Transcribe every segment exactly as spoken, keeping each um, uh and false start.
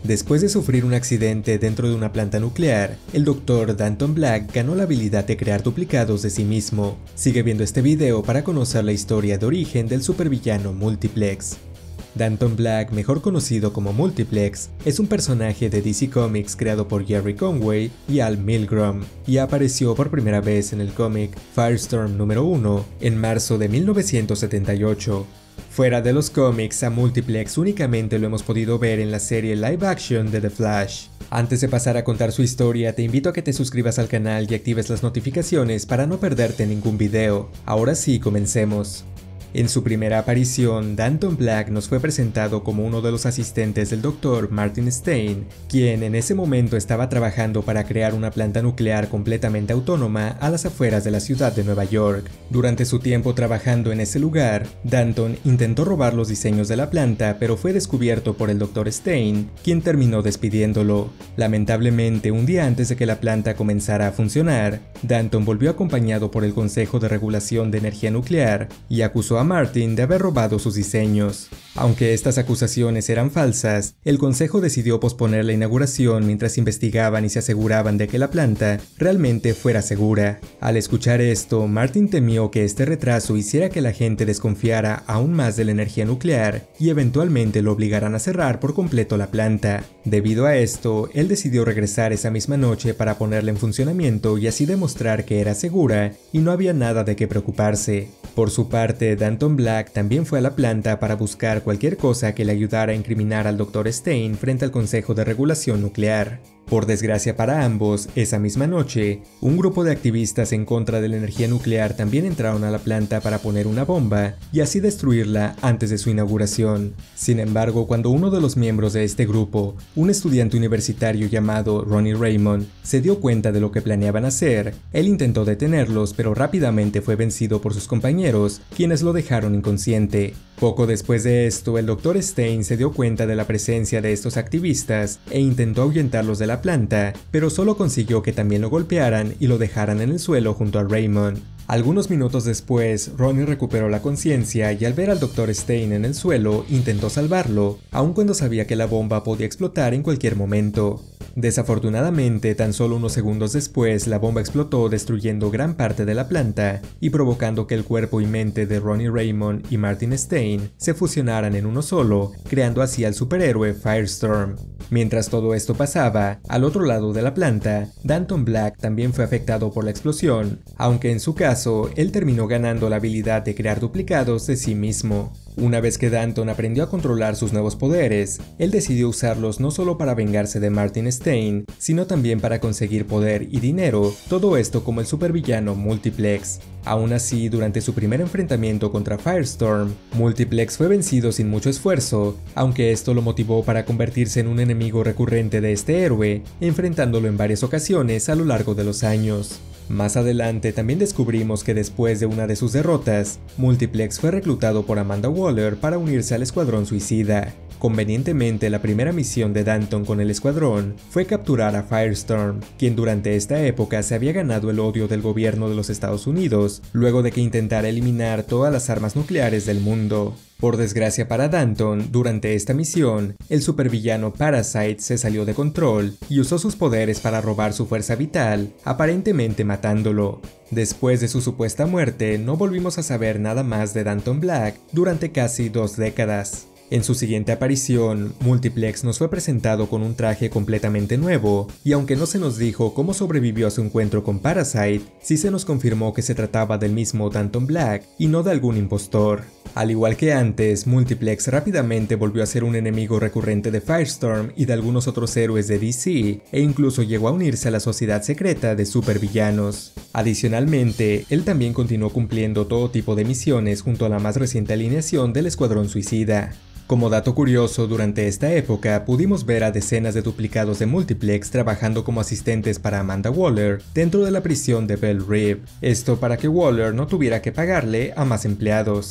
Después de sufrir un accidente dentro de una planta nuclear, el doctor Danton Black ganó la habilidad de crear duplicados de sí mismo. Sigue viendo este video para conocer la historia de origen del supervillano Multiplex. Danton Black, mejor conocido como Multiplex, es un personaje de D C Comics creado por Gerry Conway y Al Milgrom, y apareció por primera vez en el cómic Firestorm número uno en marzo de mil novecientos setenta y ocho. Fuera de los cómics, a Multiplex únicamente lo hemos podido ver en la serie live action de The Flash. Antes de pasar a contar su historia, te invito a que te suscribas al canal y actives las notificaciones para no perderte ningún video. Ahora sí, comencemos. En su primera aparición, Danton Black nos fue presentado como uno de los asistentes del doctor Martin Stein, quien en ese momento estaba trabajando para crear una planta nuclear completamente autónoma a las afueras de la ciudad de Nueva York. Durante su tiempo trabajando en ese lugar, Danton intentó robar los diseños de la planta, pero fue descubierto por el doctor Stein, quien terminó despidiéndolo. Lamentablemente, un día antes de que la planta comenzara a funcionar, Danton volvió acompañado por el Consejo de Regulación de Energía Nuclear y acusó a Martin de haber robado sus diseños. Aunque estas acusaciones eran falsas, el consejo decidió posponer la inauguración mientras investigaban y se aseguraban de que la planta realmente fuera segura. Al escuchar esto, Martin temió que este retraso hiciera que la gente desconfiara aún más de la energía nuclear y eventualmente lo obligaran a cerrar por completo la planta. Debido a esto, él decidió regresar esa misma noche para ponerla en funcionamiento y así demostrar que era segura y no había nada de qué preocuparse. Por su parte, Danton Black también fue a la planta para buscar cualquier cosa que le ayudara a incriminar al doctor Stein frente al Consejo de Regulación Nuclear. Por desgracia para ambos, esa misma noche, un grupo de activistas en contra de la energía nuclear también entraron a la planta para poner una bomba y así destruirla antes de su inauguración. Sin embargo, cuando uno de los miembros de este grupo, un estudiante universitario llamado Ronnie Raymond, se dio cuenta de lo que planeaban hacer, él intentó detenerlos, pero rápidamente fue vencido por sus compañeros, quienes lo dejaron inconsciente. Poco después de esto, el doctor Stein se dio cuenta de la presencia de estos activistas e intentó ahuyentarlos de la planta, pero solo consiguió que también lo golpearan y lo dejaran en el suelo junto a Raymond. Algunos minutos después, Ronnie recuperó la conciencia y al ver al doctor Stein en el suelo, intentó salvarlo, aun cuando sabía que la bomba podía explotar en cualquier momento. Desafortunadamente, tan solo unos segundos después, la bomba explotó destruyendo gran parte de la planta y provocando que el cuerpo y mente de Ronnie Raymond y Martin Stein se fusionaran en uno solo, creando así al superhéroe Firestorm. Mientras todo esto pasaba, al otro lado de la planta, Danton Black también fue afectado por la explosión, aunque en su caso, él terminó ganando la habilidad de crear duplicados de sí mismo. Una vez que Danton aprendió a controlar sus nuevos poderes, él decidió usarlos no solo para vengarse de Martin Stein, sino también para conseguir poder y dinero, todo esto como el supervillano Multiplex. Aún así, durante su primer enfrentamiento contra Firestorm, Multiplex fue vencido sin mucho esfuerzo, aunque esto lo motivó para convertirse en un enemigo recurrente de este héroe, enfrentándolo en varias ocasiones a lo largo de los años. Más adelante también descubrimos que después de una de sus derrotas, Multiplex fue reclutado por Amanda Waller para unirse al Escuadrón Suicida. Convenientemente, la primera misión de Danton con el escuadrón fue capturar a Firestorm, quien durante esta época se había ganado el odio del gobierno de los Estados Unidos, luego de que intentara eliminar todas las armas nucleares del mundo. Por desgracia para Danton, durante esta misión, el supervillano Parasite se salió de control y usó sus poderes para robar su fuerza vital, aparentemente matándolo. Después de su supuesta muerte, no volvimos a saber nada más de Danton Black durante casi dos décadas. En su siguiente aparición, Multiplex nos fue presentado con un traje completamente nuevo, y aunque no se nos dijo cómo sobrevivió a su encuentro con Parasite, sí se nos confirmó que se trataba del mismo Danton Black y no de algún impostor. Al igual que antes, Multiplex rápidamente volvió a ser un enemigo recurrente de Firestorm y de algunos otros héroes de D C, e incluso llegó a unirse a la sociedad secreta de supervillanos. Adicionalmente, él también continuó cumpliendo todo tipo de misiones junto a la más reciente alineación del Escuadrón Suicida. Como dato curioso, durante esta época pudimos ver a decenas de duplicados de Multiplex trabajando como asistentes para Amanda Waller dentro de la prisión de Belle Reve, esto para que Waller no tuviera que pagarle a más empleados.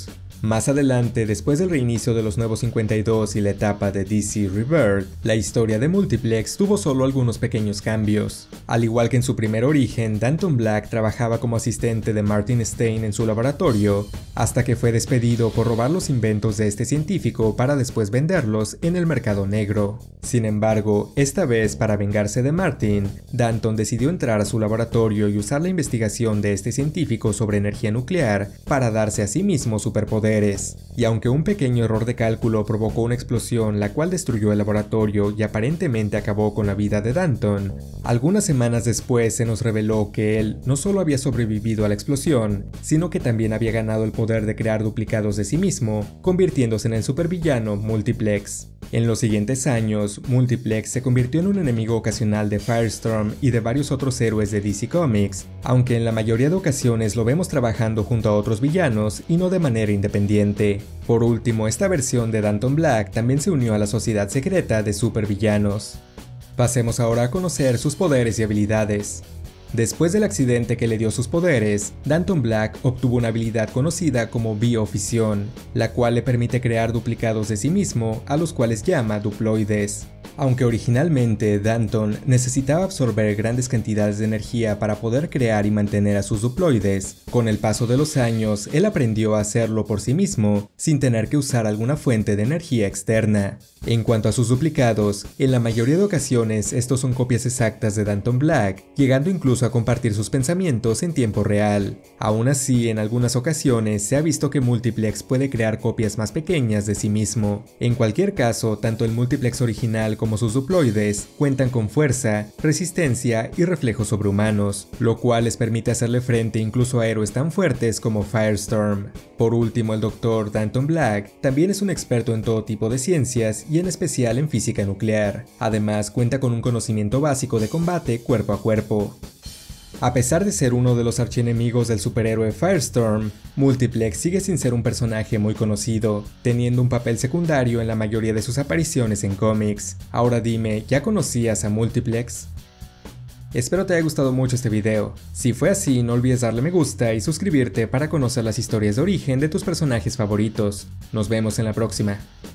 Más adelante, después del reinicio de los Nuevos cincuenta y dos y la etapa de D C Rebirth, la historia de Multiplex tuvo solo algunos pequeños cambios. Al igual que en su primer origen, Danton Black trabajaba como asistente de Martin Stein en su laboratorio, hasta que fue despedido por robar los inventos de este científico para después venderlos en el mercado negro. Sin embargo, esta vez para vengarse de Martin, Danton decidió entrar a su laboratorio y usar la investigación de este científico sobre energía nuclear para darse a sí mismo superpoderes. Y aunque un pequeño error de cálculo provocó una explosión la cual destruyó el laboratorio y aparentemente acabó con la vida de Danton, algunas semanas después se nos reveló que él no solo había sobrevivido a la explosión, sino que también había ganado el poder de crear duplicados de sí mismo, convirtiéndose en el supervillano Multiplex. En los siguientes años, Multiplex se convirtió en un enemigo ocasional de Firestorm y de varios otros héroes de D C Comics, aunque en la mayoría de ocasiones lo vemos trabajando junto a otros villanos y no de manera independiente. Por último, esta versión de Danton Black también se unió a la sociedad secreta de supervillanos. Pasemos ahora a conocer sus poderes y habilidades. Después del accidente que le dio sus poderes, Danton Black obtuvo una habilidad conocida como biofisión, la cual le permite crear duplicados de sí mismo, a los cuales llama duploides. Aunque originalmente Danton necesitaba absorber grandes cantidades de energía para poder crear y mantener a sus duploides, con el paso de los años él aprendió a hacerlo por sí mismo, sin tener que usar alguna fuente de energía externa. En cuanto a sus duplicados, en la mayoría de ocasiones estos son copias exactas de Danton Black, llegando incluso a compartir sus pensamientos en tiempo real. Aún así, en algunas ocasiones se ha visto que Multiplex puede crear copias más pequeñas de sí mismo. En cualquier caso, tanto el Multiplex original como sus duploides cuentan con fuerza, resistencia y reflejos sobrehumanos, lo cual les permite hacerle frente incluso a héroes tan fuertes como Firestorm. Por último, el doctor Danton Black también es un experto en todo tipo de ciencias y en especial en física nuclear. Además, cuenta con un conocimiento básico de combate cuerpo a cuerpo. A pesar de ser uno de los archienemigos del superhéroe Firestorm, Multiplex sigue sin ser un personaje muy conocido, teniendo un papel secundario en la mayoría de sus apariciones en cómics. Ahora dime, ¿ya conocías a Multiplex? Espero te haya gustado mucho este video. Si fue así, no olvides darle me gusta y suscribirte para conocer las historias de origen de tus personajes favoritos. Nos vemos en la próxima.